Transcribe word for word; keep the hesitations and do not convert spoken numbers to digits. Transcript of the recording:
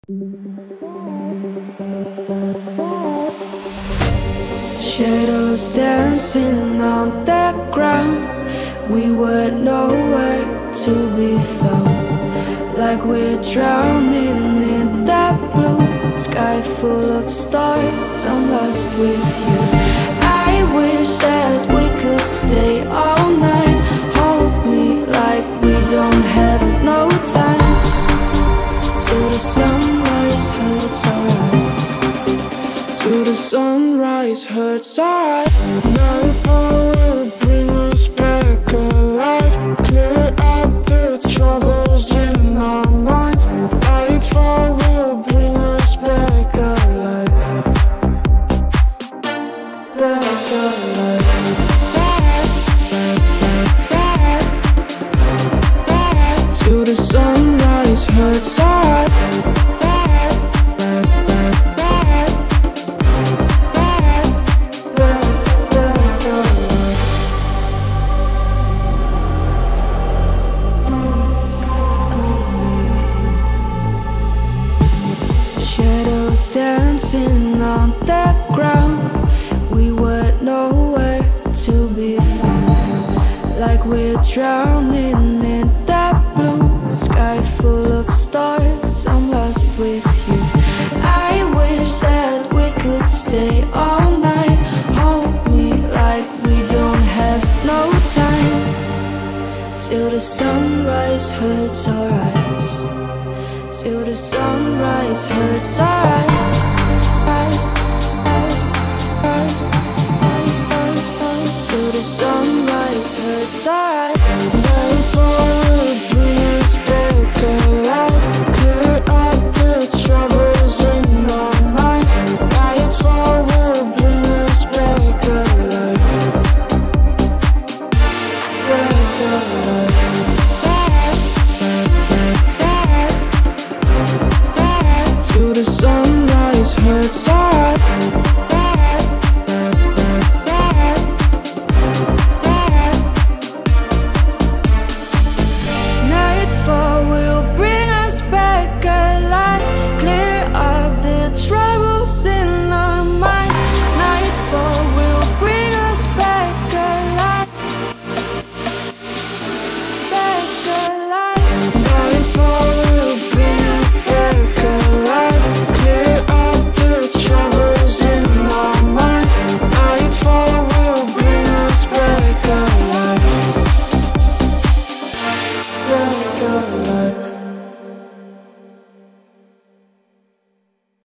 Shadows dancing on the ground. We were nowhere to be found. Like we're drowning in that blue sky full of stars. I'm lost with you. I wish that we could stay all night. Hold me like we don't have no time. Till the sunrise hurts our eyes. Till the sunrise hurts our eyes. Nightfall will bring us back alive. Clear out the troubles in our minds. Nightfall will bring us back alive. Back alive. Till the sunrise hurts our eyes. Shadows dancing on the ground. We were nowhere to be found. Like we're drowning in that blue sky full of stars. I'm lost with you. I wish that we could stay all night. Hold me like we don't have no time. Till the sunrise hurts our eyes. Till the sunrise hurts our eyes. Eyes, eyes, eyes, eyes, eyes, eyes. Till the sunrise hurts our eyes. Nightfall